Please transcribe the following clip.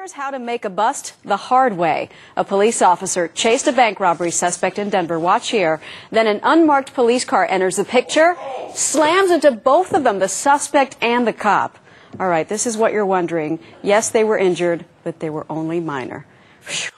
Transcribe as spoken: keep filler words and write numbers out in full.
Here's how to make a bust the hard way. A police officer chased a bank robbery suspect in Denver. Watch here. Then an unmarked police car enters the picture, slams into both of them, the suspect and the cop. All right, this is what you're wondering. Yes, they were injured, but they were only minor. Whew.